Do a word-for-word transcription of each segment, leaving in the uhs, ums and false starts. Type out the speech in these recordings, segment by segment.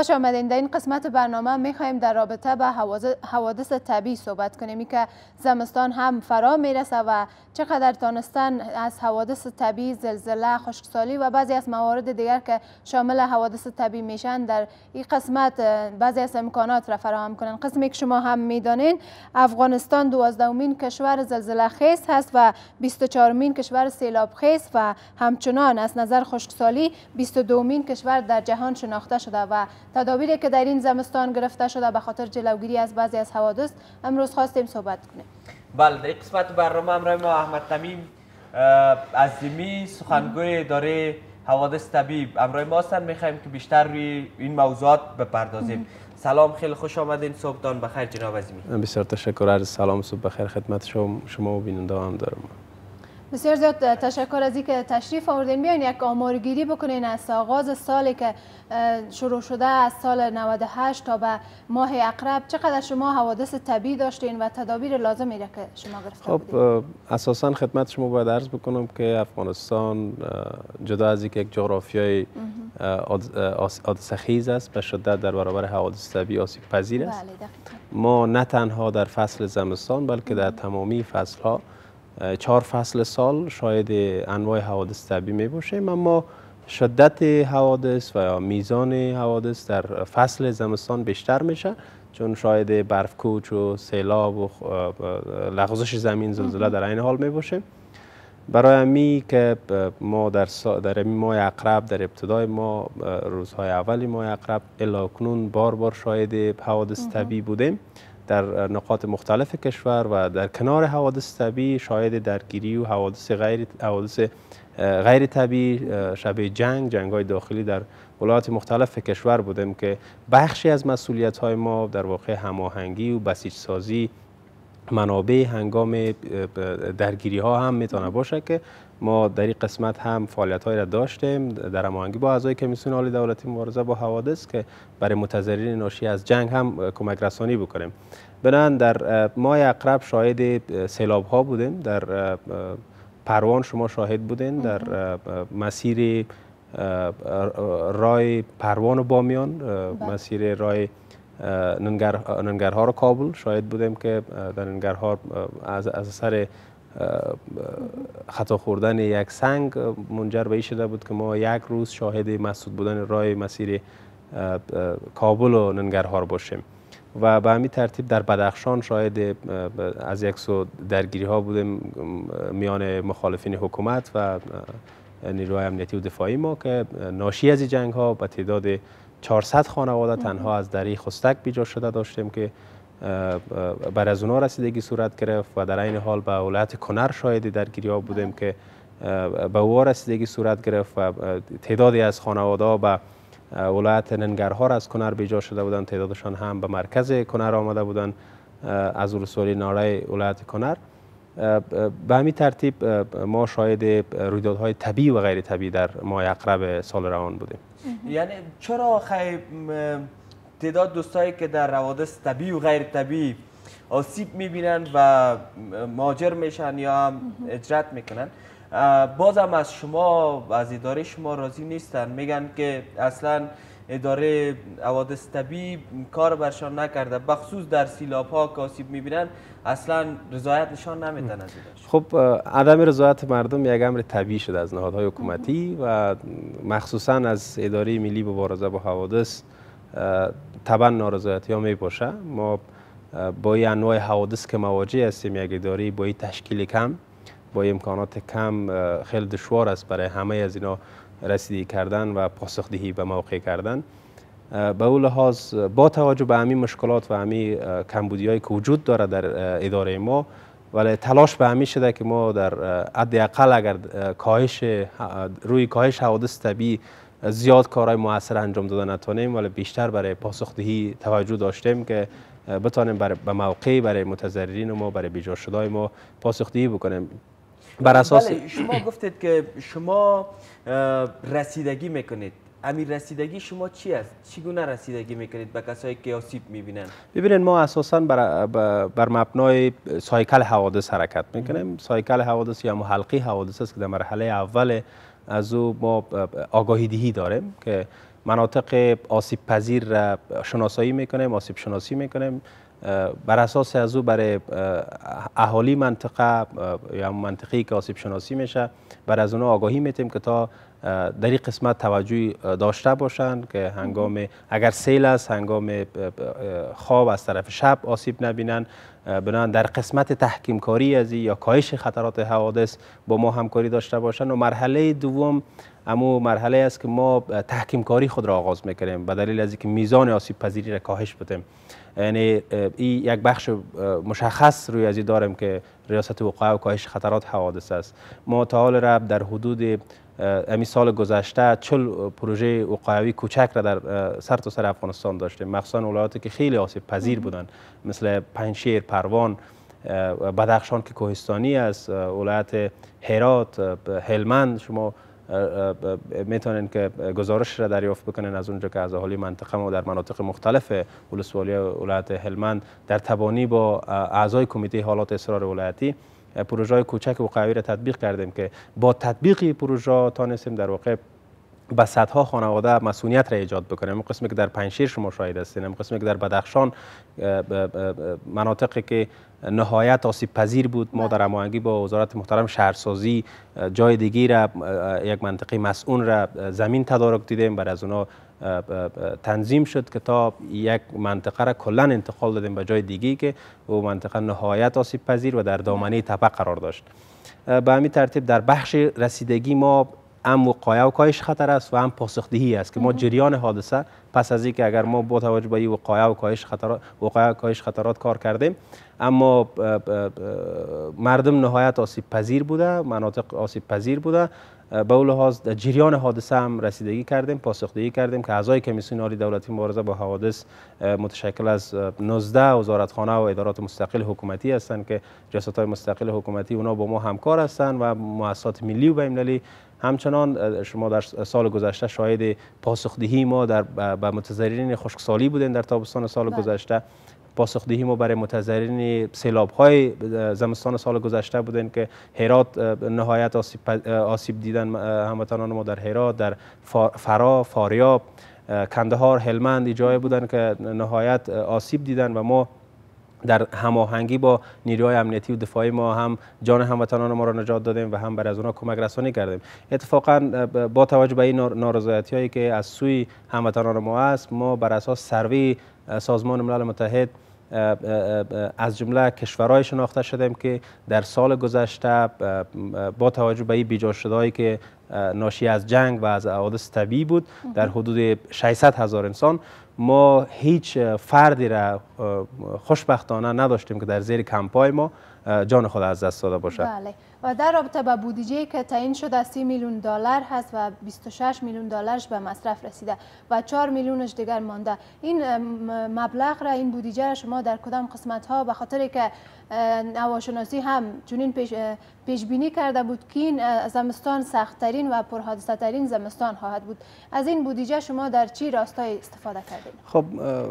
خوش آمدین. در این قسمت برنامه میخوایم در رابطه به حوادث طبیعی صحبت کنیم که زمستان هم فرا میرسه و چقدر تانستن از حوادث طبیعی، زلزله، خشکسالی و بعضی از موارد دیگر که شامل حوادث طبیعی میشن در این قسمت بعضی از امکانات را فراهم کنن. قسمی که شما هم میدانین افغانستان دوازدهمین کشور زلزله خیز هست و بیست و چهارمین کشور سیلاب خیز و همچنان از نظر خشکسالی بیست و دومین کشور در جهان شناخته شده و تدابیری که در این زمستان گرفته شده به خاطر جلوگیری از بعضی از حوادث امروز خواستیم صحبت کنیم. بله، در قسمت برنامه همراه ما احمد تمیم عظیمی، سخنگوی اداره حوادث طبیعی همراه ما هستند. میخوایم که بیشتر روی این موضوعات بپردازیم. سلام، خیلی خوش آمدین. صبحتان بخیر جناب عظیمی. بسیار تشکر. عرض سلام، صبح بخیر خدمت شما شما و بیننده هم دارم. بسیار زیاد تشکر از اینکه تشریف آوردین. بیاین یک آمارگیری بکنین از آغاز سالی که شروع شده از سال نود و هشت تا به ماه اقرب چقدر شما حوادث طبیعی داشتین و تدابیر لازمی را که شما گرفته خب بودین؟ اساسا خدمت شما باید عرض بکنم که افغانستان جدا از اینکه یک جغرافیای حادثه خیز است به شدت در برابر حوادث طبیعی آسیب پذیر است. بله، ما نه تنها در فصل زمستان بلکه در تمامی فصل ها چهار فصل سال شاید انواع حوادث طبیعی می باشیم، اما شدت حوادث و میزان حوادث در فصل زمستان بیشتر میشه، چون شاید برفکوچ و سیلاب و لغزش زمین، زلزله در این حال می باشیم. برای امی که ما در در ماه اقرب، در ابتدای ما روزهای اولی ماه اقرب الی اکنون بار بار شاید حوادث طبیعی بودیم در نقاط مختلف کشور و در کنار حوادث طبیعی شاهد درگیری و حوادث غیر حوادث غیر طبیعی شبیه جنگ، جنگ‌های داخلی در ولایات مختلف کشور بودیم که بخشی از مسئولیت‌های ما در واقع هماهنگی و بسیج سازی منابع هنگام درگیری ها هم میتونه باشه که ما در این قسمت هم فعالیت‌هایی را داشتیم در هماهنگی با اعضای کمیسیون عالی دولتی مبارزه با حوادث که برای متضررین ناشی از جنگ هم کمک رسانی بکنیم. بنابراین در ماه اقرب شاهد سیلاب ها بودیم. در پروان شما شاهد بودین، در مسیر رای پروان و بامیان، مسیر رای ننگر ننگرهار و کابل شاهد بودیم که در ننگرهار از از اثر خطا خوردن یک سنگ منجر به این شده بود که ما یک روز شاهد مسدود بودن راه مسیر کابل و ننگرهار باشیم. و به همین ترتیب در بدخشان شاهد از یک سو درگیری ها بودیم میان مخالفین حکومت و نیروهای امنیتی و دفاعی ما که ناشی از این جنگ ها به تعداد چهارصد خانواده تنها از دری خستک بیجا شده داشتیم که بر از اونها رسیدگی صورت گرفت و در این حال به ولایت کنر شاهد درگیری ها بودیم که به او رسیدگی صورت گرفت و تعدادی از خانواده ها به ولایت ننگرهار از کنر بیجا شده بودند، تعدادشان هم به مرکز کنر آمده بودند از ولسوالی ناره ولایت کنر. به همین ترتیب ما شاهد رویدادهای طبیعی و غیر طبیعی در ماه اقرب سال روان بودیم. یعنی چرا خیلی تعداد دوستایی که در حوادث طبیعی و غیر طبیعی آسیب میبینن و مهاجر میشن یا هم هجرت میکنن بازم از شما از اداره شما راضی نیستن؟ میگن که اصلا اداره حوادث طبیعی کار برشان نکرده، بخصوص در سیلاب ها که آسیب میبینن اصلا رضایت نشان نمیدن از اداره. خب عدم رضایت مردم یک امر طبیعی شده از نهادهای حکومتی و مخصوصا از اداره ملی مبارزه با حوادث طبعا نارضایتی ها می باشه. ما با این انواع حوادث که مواجه هستیم، یک اداره با این تشکیل کم، با امکانات کم خیلی دشوار است برای همه از اینا رسیدگی کردن و پاسخدهی به موقع کردن. به اون لحاظ با توجه به همین مشکلات و همین کمبودی هایی که وجود داره در اداره ما، ولی تلاش به همین شده که ما در حداقل اگر کاهش روی کاهش حوادث طبیعی زیاد کارهای موثر انجام دادن نتونیم، ولی بیشتر برای پاسخدهی توجه داشتیم که بتانیم برای به موقع برای متضررین ما، برای بیجا شده‌های ما پاسخدهی بکنیم. بر اساس بله، شما گفتید که شما رسیدگی میکنید. امیر رسیدگی شما چی است؟ چگونه رسیدگی میکنید به کسایی که آسیب میبینن؟ ببینید ما اساسا بر, بر مبنای سایکل حوادث حرکت میکنیم. سایکل حوادث یا حلقه حوادث است که در مرحله اول از او ما آگاهی دهی داریم که مناطق آسیب پذیر را شناسایی میکنیم، آسیب شناسی میکنیم. بر اساس از او برای اهالی منطقه یا منطقه‌ای که آسیب شناسی میشه بر از اونها آگاهی میتیم که تا در این قسمت توجه داشته باشند که هنگام اگر سیل است هنگام خواب از طرف شب آسیب نبینند. بنابراین در قسمت تحکیم کاری از یا کاهش خطرات حوادث با ما همکاری داشته باشند. و مرحله دوم امو مرحله است که ما تحکیم کاری خود را آغاز میکنیم به دلیل از اینکه میزان آسیب پذیری را کاهش بدیم. یعنی این یک بخش مشخص روی ازی داریم که ریاست وقایع و کاهش خطرات حوادث است. ما تا حال را در حدود امی سال گذشته چل پروژه وقایوی کوچک را در سر تا سر افغانستان داشتیم، مخصوصا ولایاتی که خیلی آسیب پذیر بودند مثل پنجشیر، پروان، بدخشان که کوهستانی است، ولایت هرات، هلمند. شما میتونین که گزارش را دریافت بکنین از اونجا که از اهالی منطقه ما در مناطق مختلف ولسوالی ولایت هلمند در تبانی با اعضای کمیته حالات اضطرار ولایتی پروژه کوچک وقایوی را تطبیق کردیم که با تطبیق پروژه تانستیم در واقع به صدها خانواده مسئولیت را ایجاد بکنیم. قسمی که در پنجشیر شما شاهد هستین، قسمی که در بدخشان مناطقی که نهایت آسیب پذیر بود ما در هماهنگی با وزارت محترم شهرسازی جای دیگی را یک منطقه مسئول را زمین تدارک دیدیم، بر از اونا تنظیم شد که تا یک منطقه را کلا انتقال دادیم به جای دیگی که او منطقه نهایت آسیب پذیر و در دامنه تپه قرار داشت. به همین ترتیب در بخش رسیدگی ما هم وقایع و کاهش خطر است و هم پاسخدهی است که ما جریان حادثه پس از اینکه اگر ما با توجه به وقایع و کاهش خطرات وقایع و کاهش خطرات کار کردیم اما مردم نهایت آسیب پذیر بوده، مناطق آسیب پذیر بوده، به اون لحاظ جریان حادثه هم رسیدگی کردیم، پاسخدهی کردیم که اعضای کمیسیون عالی دولتی مبارزه با حوادث متشکل از نوزده وزارتخانه و ادارات مستقل حکومتی هستند که ریاست‌های مستقل حکومتی اونا با ما همکار هستند و مؤسسات ملی و بین‌المللی. همچنان شما در سال گذشته شاهد پاسخدهی ما در به متضررین خشکسالی بودین در تابستان سال بله. گذشته. پاسخدهی ما برای متضررین سیلاب‌های زمستان سال گذشته بودن که هرات نهایت آسیب, آسیب دیدن هموطنان ما در هرات، در فرا، فاریاب، کندهار، هلمند جای بودن که نهایت آسیب دیدن و ما در هماهنگی با نیروهای امنیتی و دفاعی ما هم جان هموطنان ما را نجات دادیم و هم برای از اونها کمک رسانی کردیم. اتفاقا با توجه به این نارضایتی هایی که از سوی هموطنان ما است، ما بر اساس سروی سازمان ملل متحد از جمله کشورهای شناخته شدیم که در سال گذشته با توجه به این بیجا شدهایی که ناشی از جنگ و از حوادث طبیعی بود در حدود ششصد هزار انسان، ما هیچ فردی را خوشبختانه نداشتیم که در زیر کمپای ما جان خود از دست داده باشد. بله. و در رابطه با بودجه که تعیین شده سی میلیون دلار هست و بیست و شش میلیون دلارش به مصرف رسیده و چهار میلیونش دیگر مانده، این مبلغ را، این بودجه را شما در کدام قسمت ها، به خاطر که هواشناسی هم چنین پیش پیش بینی کرده بود که این زمستان سخت‌ترین و پرحادثه ترین زمستان خواهد بود، از این بودجه شما در چی راستای استفاده کردید؟ خب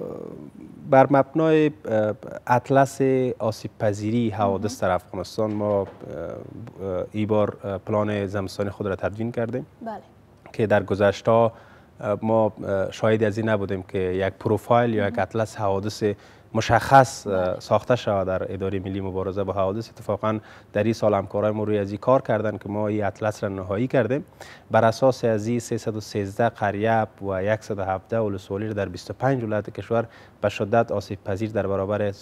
بر مبنای اطلس آسیب پذیری حوادث در افغانستان ما ای بار پلان زمستانی خود را تدوین کردیم. بله. که در گذشته ما شاهد از این نبودیم که یک پروفایل یا یک اطلس حوادث مشخص ساخته شود در اداره ملی مبارزه با حوادث. اتفاقا در این سال همکارای ما روی از این کار کردن که ما این اطلس را نهایی کردیم. بر اساس از این سیصد و سیزده قریه و صد و هفده ولسوالی را در بیست و پنج ولایت کشور به شدت آسیب پذیر در برابر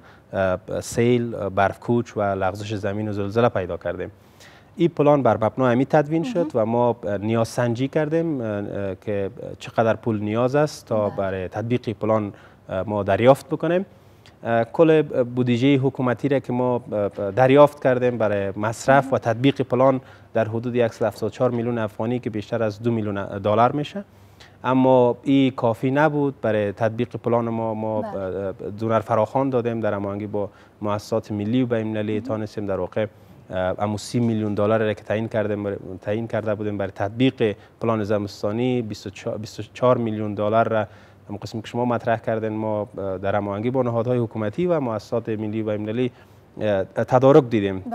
سیل، برفکوچ و لغزش زمین و زلزله پیدا کردیم. این پلان بر مبنای امی تدوین شد و ما نیاز سنجی کردیم که چقدر پول نیاز است تا برای تطبیق پلان ما دریافت بکنیم. کل بودجه حکومتی را که ما دریافت کردیم برای مصرف و تطبیق پلان در حدود صد و هفتاد و چهار میلیون افغانی که بیشتر از دو میلیون دلار میشه، اما این کافی نبود برای تطبیق پلان ما. ما دونر فراخوان دادیم در هماهنگی با مؤسسات ملی و بین‌المللی، تانستیم در واقع اما سی میلیون دلار را که تعیین کردیم تعیین کرده بودیم برای تطبیق پلان زمستانی، بیست و چهار میلیون دلار را هم قسمی که شما مطرح کردین ما در هماهنگی با نهادهای حکومتی و مؤسسات ملی و بین‌المللی تدارک دیدیم. بله.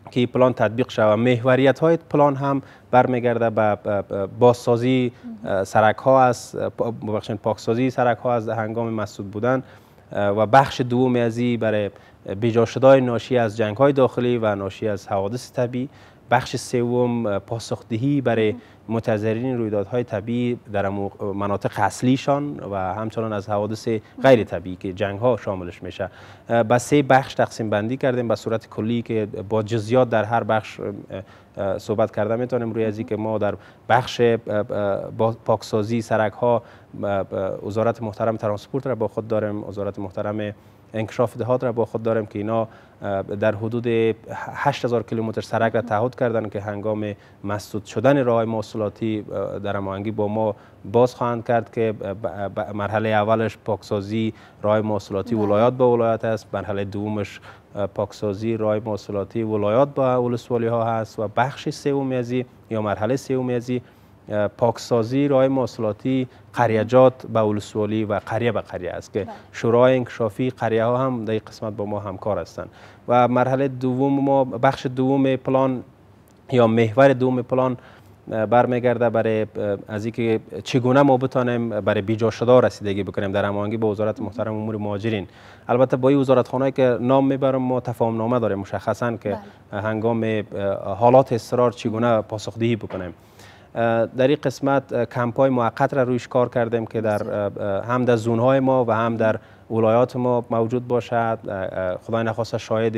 که این پلان تطبیق شود. محوریت های پلان هم برمیگرده به بازسازی سرک ها از ببخشید پاکسازی سرک ها از هنگام مسدود بودن و بخش دوم از این برای بیجا شدن ناشی از جنگ های داخلی و ناشی از حوادث طبیعی. بخش سوم پاسخدهی برای متضررین رویدادهای طبیعی در مناطق اصلیشان و همچنان از حوادث غیر طبیعی که جنگ ها شاملش میشه. با سه بخش تقسیم بندی کردیم به صورت کلی که با جزئیات در هر بخش صحبت کرده میتونیم روی ازی که ما در بخش پاکسازی سرک ها وزارت محترم ترانسپورت را با خود داریم، وزارت محترم انکشاف دهات را با خود داریم که اینا در حدود هشت هزار کیلومتر سرک را تعهد کردن که هنگام مسدود شدن راه مواصلاتی در هماهنگی با ما باز خواهند کرد که مرحله اولش پاکسازی راه مواصلاتی ولایات با ولایت است، مرحله دومش پاکسازی راه مواصلاتی ولایات با ولسوالی ها هست و بخش سوم از یا مرحله سوم از پاکسازی راه مواصلاتی قریجات به ولسوالی و قریه به قریه است که شورای انکشافی قریه ها هم در این قسمت با ما همکار هستند. و مرحله دوم ما بخش دوم پلان یا محور دوم پلان برمیگرده برای از اینکه چگونه ما بتانیم برای بیجا شده رسیدگی بکنیم در هماهنگی با وزارت محترم امور مهاجرین. البته با این وزارتخانه‌ای که نام میبرم ما تفاهم نامه داریم مشخصا که بله. هنگام حالات اضطرار چگونه پاسخدهی بکنیم. در این قسمت کمپای موقت را رویش کار کردیم که در هم در زونهای ما و هم در ولایات ما موجود باشد. خدای نخواسته شاهد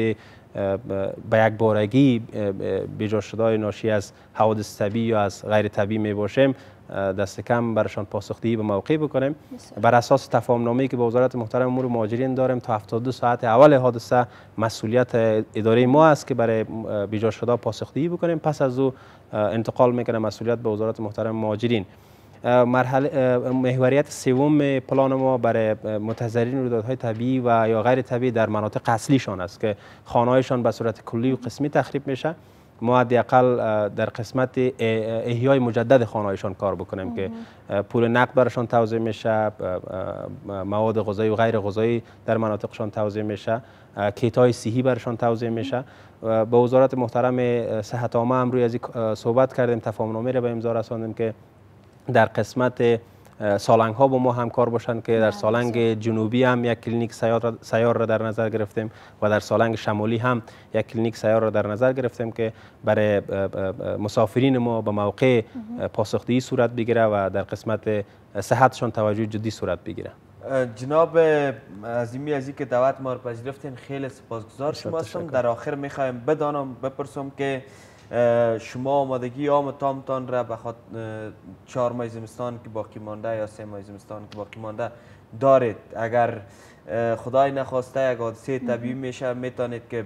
به یک بارگی بیجا شده ناشی از حوادث طبیعی یا از غیر طبیعی می باشیم دست کم برشان پاسخدهی به موقع بکنیم. بر اساس تفاهم نامه‌ای که با وزارت محترم امور مهاجرین داریم تا هفتاد و دو ساعت اول حادثه مسئولیت اداره ما است که برای بیجا شده پاسخدهی بکنیم. پس از او انتقال میکنه مسئولیت به وزارت محترم مهاجرین. مرحله محوریت سوم پلان ما برای متضررین رویدادهای طبیعی و یا غیر طبیعی در مناطق اصلیشان است که خانه‌هایشان به صورت کلی و قسمی تخریب میشه. ما حداقل در قسمت احیای مجدد خانه‌هایشان کار بکنیم که پول نقد برشان توزیع میشه، مواد غذایی و غیر غذایی در مناطقشان توزیع میشه، کیت‌های صحی برشان توزیع میشه. با وزارت محترم صحت عامه هم روی از صحبت کردیم، تفاهم‌نامه را به امضا رساندیم که در قسمت سالنگ ها با ما همکار باشند که در سالنگ جنوبی هم یک کلینیک سیار, سیار را در نظر گرفتیم و در سالنگ شمالی هم یک کلینیک سیار را در نظر گرفتیم که برای مسافرین ما به موقع پاسخدهی صورت بگیره و در قسمت صحتشان توجه جدی صورت بگیره. جناب عظیمی از که دعوت ما رو پذیرفتین خیلی سپاسگزار شما هستم. در آخر میخوایم بدانم بپرسم که شما آمادگی عام تامتان را بخاطر چهار ماه زمستان که باقی مانده یا سه ماه زمستان که باقی مانده دارید؟ اگر خدای نخواسته یک حادثه طبیعی میشه میتونید که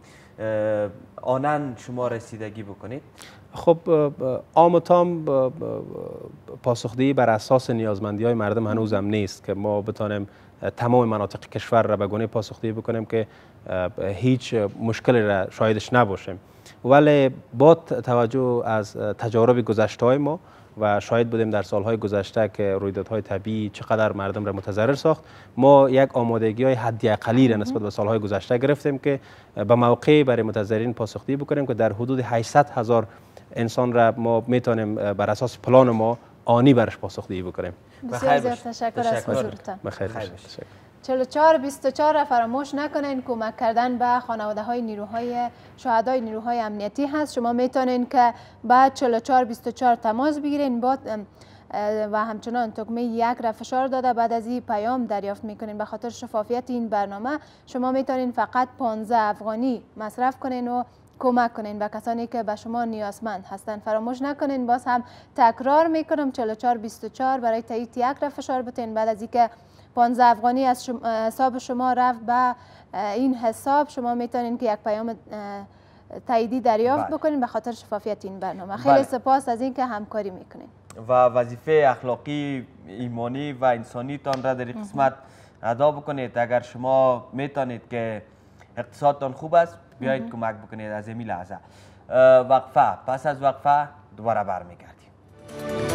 آنن شما رسیدگی بکنید؟ خب عام تام پاسخدهی بر اساس نیازمندی های مردم هنوز هم نیست که ما بتانیم تمام مناطق کشور را به گونه پاسخدهی بکنیم که هیچ مشکلی را شاهدش نباشیم. ولی با توجه از تجارب گذشته های ما و شاهد بودیم در سالهای گذشته که رویدادهای طبیعی چقدر مردم را متضرر ساخت، ما یک آمادگی های حدی اقلی را نسبت به سالهای گذشته گرفتیم که به موقع برای متضررین پاسخدهی بکنیم که در حدود هشتصد هزار انسان را ما میتونیم بر اساس پلان ما آنی برش پاسخدهی بکنیم. بسیار زیاد تشکر از حضورتان. بخیر. چهل و چهار بیست و چهار را فراموش نکنین. کمک کردن به خانواده های نیروهای شهدای نیروهای امنیتی هست. شما میتونین که بعد چهل و چهار بیست و چهار تماس بگیرین با و همچنان تکمه یک را فشار داده بعد از این پیام دریافت میکنین. به خاطر شفافیت این برنامه شما میتونین فقط پانزده افغانی مصرف کنین و کمک کنین به کسانی که به شما نیازمند هستند. فراموش نکنین. باز هم تکرار میکنم چهل و چهار بیست و چهار برای تایید یک را فشار بتین. بعد از اینکه پانزده افغانی از شما حساب شما رفت به این حساب، شما میتونین که یک پیام تاییدی دریافت بکنین به خاطر شفافیت این برنامه. خیلی سپاس از اینکه همکاری میکنین و وظیفه اخلاقی، ایمانی و انسانی تان را در این قسمت ادا بکنید. اگر شما میتونید که اقتصادتان خوب است بیایید کمک بکنید از این لحظه. وقفه، پس از وقفه دوباره برمیگردیم.